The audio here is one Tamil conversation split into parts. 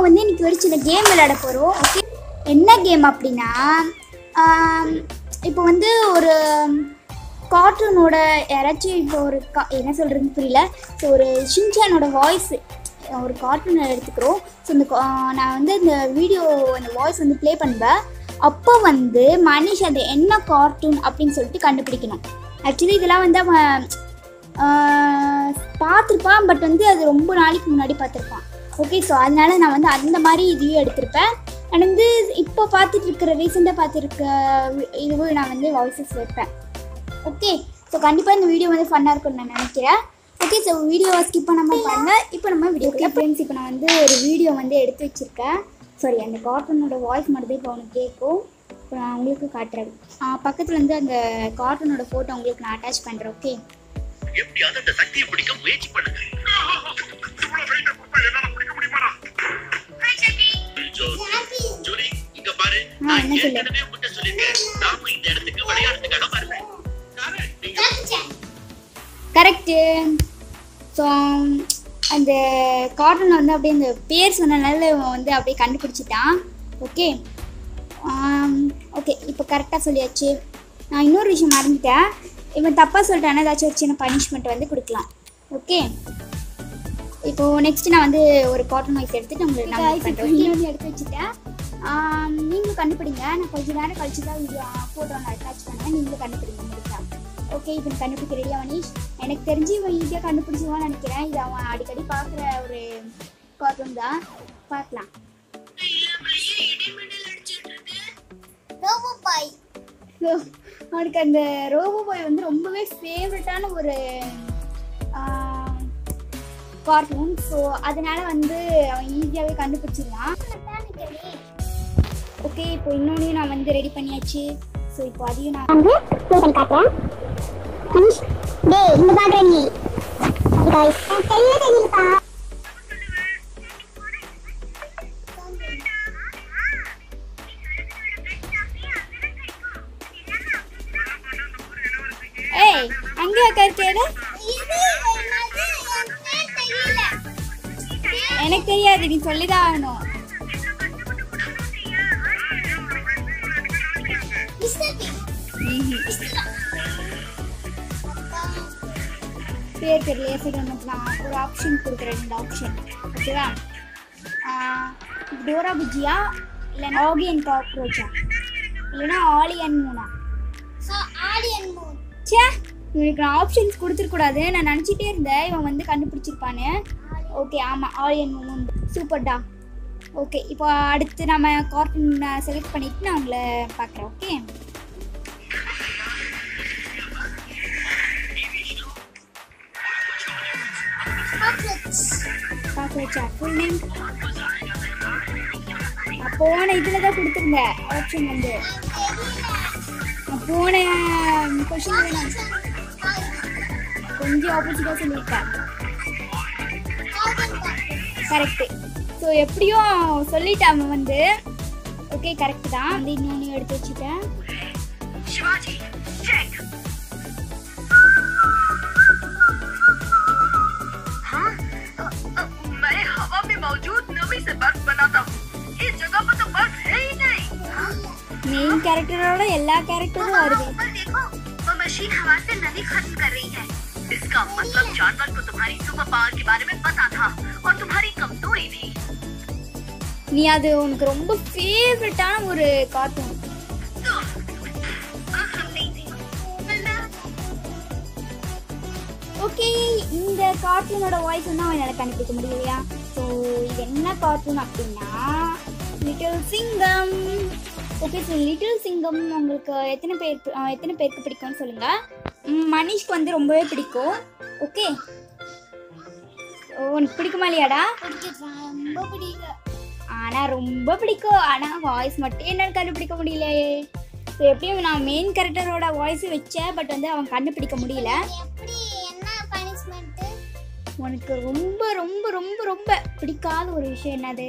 வந்து இன்னைக்கு ஒரு சின்ன கேம் விளையாட போகிறோம். ஓகே, என்ன கேம் அப்படின்னா, இப்போ வந்து ஒரு கார்ட்டூனோட யாராச்சும் இப்போ ஒரு என்ன சொல்கிறதுன்னு புரியல. ஸோ ஒரு ஷின்சானோட வாய்ஸு ஒரு கார்ட்டூனை எடுத்துக்கிறோம். ஸோ இந்த நான் வந்து இந்த வீடியோ அந்த வாய்ஸ் வந்து ப்ளே பண்ணுவேன். அப்போ வந்து மனிஷ் அது என்ன கார்ட்டூன் அப்படின்னு சொல்லிட்டு கண்டுபிடிக்கணும். ஆக்சுவலி இதெல்லாம் வந்து அவன் பார்த்துருப்பான், பட் வந்து அது ரொம்ப நாளைக்கு முன்னாடி பார்த்துருப்பான். ஓகே, ஸோ அதனால நான் வந்து அந்த மாதிரி இதையும் எடுத்திருப்பேன். நான் வந்து இப்போ பார்த்துட்ருக்கிற ரீசெண்டாக பார்த்துருக்க இதுவும் நான் வந்து வாய்ஸஸ் வைப்பேன். ஓகே, ஸோ கண்டிப்பாக இந்த வீடியோ வந்து ஃபன்னாக இருக்கும்னு நான் நினைக்கிறேன். ஓகே, ஸோ வீடியோவை ஸ்கிப் பண்ணாமல் பாருங்கள். இப்போ நம்ம வீடியோக்கு ஃப்ரெண்ட்ஸ், இப்போ நான் வந்து ஒரு வீடியோ வந்து எடுத்து வச்சுருக்கேன். சாரி, அந்த கார்ட்டூனோட வாய்ஸ் மட்டும் தான் இப்போ அவனுக்கு கேட்கும். இப்போ நான் உங்களுக்கு காட்டுறேன். பக்கத்தில் வந்து அந்த கார்ட்டூனோட ஃபோட்டோ உங்களுக்கு நான் அட்டாச் பண்ணுறேன். ஓகே, எப்படியாவது அந்த சக்தியை பிடிக்க முயற்சி பண்ணுங்க. ஜூலி, இங்க பாரு. நான் ஏற்கனவே உன்கிட்ட சொல்லிருக்கேன், நாம இந்த இடத்துக்கு விளையாடுறதுக்காக வரல. கரெக்டு. ஸோ அந்த கார்ட்டூனில் வந்து அப்படியே இந்த பேர் சொன்னனால வந்து அப்படியே கண்டுபிடிச்சிட்டான். ஓகே ஓகே, இப்போ கரெக்டாக சொல்லியாச்சு. நான் இன்னொரு விஷயம் மறந்துட்டேன். இவன் தப்பாக சொல்லிட்டானா ஏதாச்சும் ஒரு சின்ன பனிஷ்மெண்ட் வந்து கொடுக்கலாம். ஓகே, இப்போது நெக்ஸ்ட்டு நான் வந்து ஒரு கார்ட்டூன் வாய்ஸ் எடுத்துகிட்டு உங்களுக்கு நான் இன்னொன்று எடுத்து வச்சுட்டேன். நீங்களும் கண்டுபிடிங்க. நான் கொஞ்சம் நேரம் கழிச்சு தான் வீடியோ ஃபோட்டோ நான் அட்டாச் பண்ணேன். நீங்களும் கண்டுபிடிங்க முடிச்சா. ஓகே, இப்போ நான் கண்டுபிடிக்க ரெடியா மனிஷ்? எனக்கு தெரிஞ்சு இவன் ஈஸியாக கண்டுபிடிச்சிடுவான்னு நினைக்கிறேன். இது அவன் அடிக்கடி பார்க்குற ஒரு கார்ட்டூன் தான். பார்க்கலாம். அவனுக்கு அந்த ரோபோ பாய் வந்து ரொம்பவே ஃபேவரட்டான ஒரு கார்ட்டூன். ஸோ அதனால வந்து அவன் ஈஸியாகவே கண்டுபிடிச்சிடலாம். ஓகே, இப்போ இன்னொன்று நான் வந்து ரெடி பண்ணியாச்சு. ஸோ இப்போ அதையும் நான் வந்து ப்ளே பண்ணி காட்டுறேன். இங்க பாக்குறேன் நீ தெரியலப்பா. ஏய், அங்கே கேட்கல. எனக்கு தெரியாது, நீ சொல்லிதான் ஆகணும். பேர் தெரியல. சரி, நமக்கு நான் ஒரு ஆப்ஷன் கொடுக்குறேன். இந்த ஆப்ஷன் ஓகேவா? டோரா புஜியா, இல்லைன்னா ஆகி அண்ட் காக்ரோச்சா, இல்லைன்னா ஆலி அண்ட் மூனா. சே, இவனுக்கு நான் ஆப்ஷன்ஸ் கொடுத்துருக்கூடாது. நான் நினச்சிட்டே இருந்தேன் இவன் வந்து கண்டுபிடிச்சிருப்பானு. ஓகே, ஆமாம், ஆலி அண்ட் மூன். சூப்பர்டா. ஓகே, இப்போ அடுத்து நம்ம கார்ட்டூன் செலக்ட் பண்ணிவிட்டு நான் உங்களை பார்க்குறேன். ஓகே, ஃபுல் நேம் போன இதில் தான் கொடுத்துருங்க ஆப்ஷன் வந்து. போன கொஷின் கொஞ்சம் ஆப்போசிட்டாக சொல்லியிருக்கேன். கரெக்டு. ஸோ எப்படியும் சொல்லிட்டான் வந்து. ஓகே, கரெக்டு தான். வந்து இன்னொன்று எடுத்து வச்சுட்டேன். मेन कैरेक्टरोட எல்லா कैरेक्टरों வருது. देखो, वो मशीन हवा से नमी खत्म कर रही है. इसका मतलब जानवर को तुम्हारी सुपर पावर के बारे में पता था और तुम्हारी कमजोरी भी. நீ அது உனக்கு ரொம்ப ஃபேவரட்டான ஒரு கார்ட்டூன். ஓகே, இந்த கார்ட்டூனோட வாய்ஸ் வந்து அவன் கண்டுபிடிக்க முடியலையா? ஸோ இது என்ன கார்ட்டூன் அப்படின்னா லிட்டில் சிங்கம். ஓகே, ஸோ லிட்டில் சிங்கம் உங்களுக்கு எத்தனை பேருக்கு பிடிக்கும்னு சொல்லுங்கள். மனிஷ்க்கு வந்து ரொம்பவே பிடிக்கும். ஓகே, உனக்கு பிடிக்குமா இல்லையாடா? ரொம்ப பிடிக்கும். ஆனால் ரொம்ப பிடிக்கும். ஆனால் வாய்ஸ் மட்டும் என்னால் கண்டுபிடிக்க முடியலையே. ஸோ எப்படியும் நான் மெயின் கேரக்டரோட வாய்ஸு வச்சேன், பட் வந்து அவன் கண்டுபிடிக்க முடியல. உனக்கு ரொம்ப ரொம்ப ரொம்ப ரொம்ப பிடிக்காத ஒரு விஷயம் என்னது?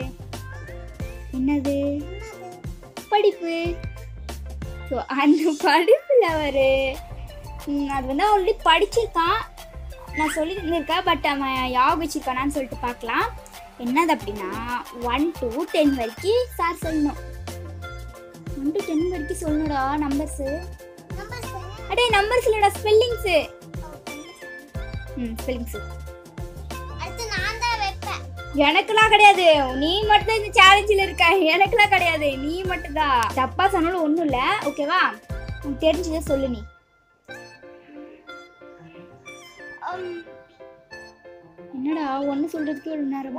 படிப்பு. ஸோ அந்த படிப்பில் அது வந்து ஆல்ரெடி படிச்சிருக்கான், நான் சொல்லியிருந்திருக்கேன். பட் அவன் ஞாபகம் வச்சிருக்கானான்னு சொல்லிட்டு பார்க்கலாம். என்னது அப்படின்னா 1 to 10 வரைக்கும் சார் சொல்லணும். 1 to 10 வரைக்கும் சொல்லணும்டா நம்பர்ஸ். அடே நம்பர்ஸ் இல்லடா ஸ்பெல்லிங்ஸ். ஸ்பெல்லிங்ஸ். அடுத்து நான் தான் வைப்பேன். எனக்குலாம் கிடையாது, நீ மட்டும் தான் இந்த சேலஞ்சில் இருக்க. எனக்குலாம் கிடையாது, நீ மட்டும் தான். தப்பா சொன்னாலும் ஒன்றும் இல்லை, ஓகேவா? உனக்கு தெரிஞ்சதை சொல்லு. நீ என்னடா ஒன்று சொல்றதுக்கு ஒரு நேரமா?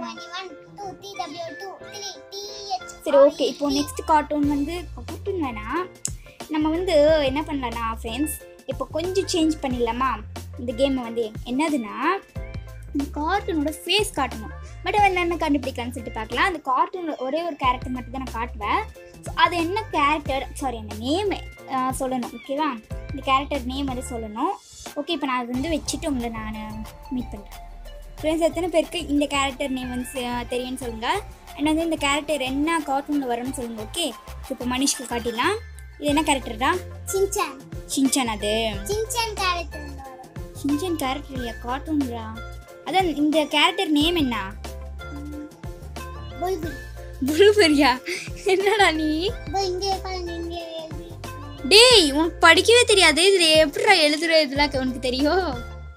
சரி ஓகே, இப்போ நெக்ஸ்ட் கார்ட்டூன் வந்து கார்ட்டூன் வேணாம், நம்ம வந்து என்ன பண்ணலாம்னா ஃப்ரெண்ட்ஸ், இப்போ கொஞ்சம் சேஞ்ச் பண்ணிடலாமா இந்த கேமை? வந்து என்னதுன்னா இந்த கார்ட்டூனோட ஃபேஸ் காட்டணும். பட் அவன் என்ன கண்டுபிடிக்கலான்னு சொல்லிட்டு பார்க்கலாம். அந்த கார்ட்டூன் ஒரே ஒரு கேரக்டர் மட்டும் தான் நான் காட்டுவேன். ஸோ அது என்ன கேரக்டர், சாரி அந்த நேம் சொல்லணும், ஓகேவா? இந்த கேரக்டர் நேம் வந்து சொல்லணும். ஓகே, இப்போ நான் அது வந்து வச்சுட்டு உங்களை நான் மீட் பண்ணுறேன். ஃப்ரெண்ட்ஸ், எத்தனை பேருக்கு இந்த கேரக்டர் நேம் வந்து தெரியும்னு சொல்லுங்கள். அண்ட் வந்து இந்த கேரக்டர் என்ன கார்ட்டூனில் வரும்னு சொல்லுங்கள். ஓகே, இப்போ மனிஷ்க்கு காட்டிடலாம். இது என்ன கேரக்டர்டா? சின்சான். சின்சான். அது சின்சான் கேரக்டர். சின்சான் கேரக்டர் இல்லையா, கார்ட்டூன்ரா. அதான் இந்த கேரக்டர் நேம் என்ன? புல்புல். புல்புரியா? என்னடா நீ? இங்கே பாருங்க, இங்கே டேய் உனக்கு படிக்கவே தெரியாது, இது எப்படிடா எழுதுற? இதெல்லாம் உனக்கு தெரியும்?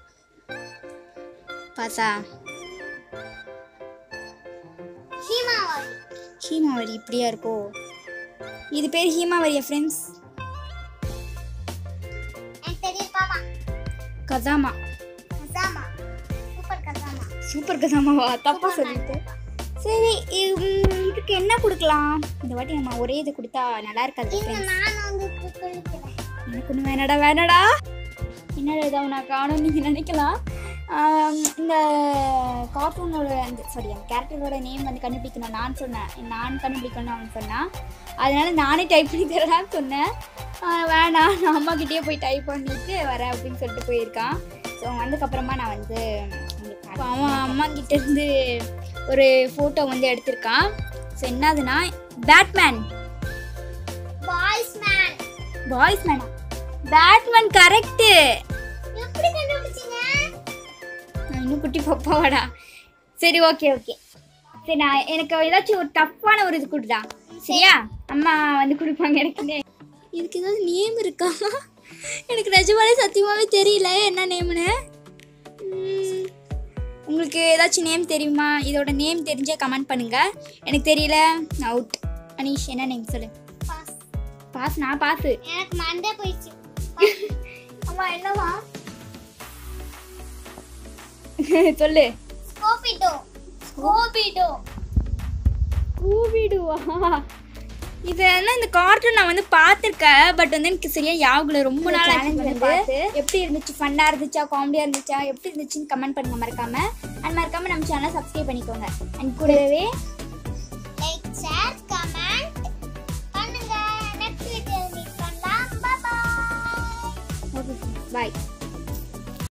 பாசா ஹீமாவரி. ஹீமாவரி இப்படியா இருக்கோ? இது பேர் ஹீமாவரியா ஃப்ரெண்ட்ஸ்? எனக்கு தெரியும் பாப்பா. Kazama. Kazama. Super Kazama. Super கசாமாவா? தப்பா சொல்லிட்டு. சரி, இதுக்கு என்ன கொடுக்கலாம்? இந்த வாட்டி நம்ம ஒரே இது கொடுத்தா நல்லா இருக்காது ஃப்ரெண்ட்ஸ். நான் வந்து கொடுக்கிறேன். எனக்கு ஒன்று வேணடா. என்னடா இதை நான் காணும் நீங்கள் நினைக்கலாம். இந்த கார்ட்டூனோட அந்த அந்த கேரக்டரோட நேம் வந்து கண்டுபிடிக்கணும் நான் கண்டுபிடிக்கணும்னு அவன் சொன்னான். அதனால நானே டைப் பண்ணி தரலான்னு சொன்னேன். வேணாம், நான் அம்மாக்கிட்டே போய் டைப் பண்ணிட்டு வரேன் அப்படின்னு சொல்லிட்டு போயிருக்கான். ஸோ வந்ததுக்கப்புறமா நான் வந்து அவன் அம்மாக்கிட்ட இருந்து ஒரு ஃபோட்டோ வந்து எடுத்திருக்கான். ஸோ என்னதுன்னா பேட்மேன். பாய்ஸ்மேனா? Batman correct. எப்படி கண்டுபிடிச்சீங்க? இன்னும் குட்டி பாப்பாவாடா. சரி ஓகே. சரி, நான் எனக்கு ஏதாச்சும் ஒரு டஃப்பான ஒரு இது கொடுடா, சரியா? அம்மா வந்து கொடுப்பாங்க எனக்கு. இதுக்கு ஏதாவது நேம் இருக்கா? எனக்கு நிஜமாலே சத்தியமாகவே தெரியல என்ன நேம்னு. உங்களுக்கு ஏதாச்சும் நேம் தெரியுமா? இதோட நேம் தெரிஞ்சா கமெண்ட் பண்ணுங்க. எனக்கு தெரியல, நான் அவுட். அனீஷ், என்ன நேம் சொல்லு? பாஸ். நான் பாஸ். எனக்கு மண்டே போயிடுச்சு. அம்மா என்னவா சொல்லு? ஸ்கூபிடோவா? இது என்ன, இந்த கார்ட்டூன் நான் வந்து பார்த்துருக்கேன், பட் வந்து எனக்கு சரியா ஞாபகம் ரொம்ப நாள் வந்து பார்த்து. எப்படி இருந்துச்சு? ஃபன்னாக இருந்துச்சா, காமெடியாக இருந்துச்சா, எப்படி இருந்துச்சுன்னு கமெண்ட் பண்ணுங்க மறக்காம. அண்ட் மறக்காம நம்ம சேனலை சப்ஸ்கிரைப் பண்ணிக்கோங்க. அண்ட் கூடவே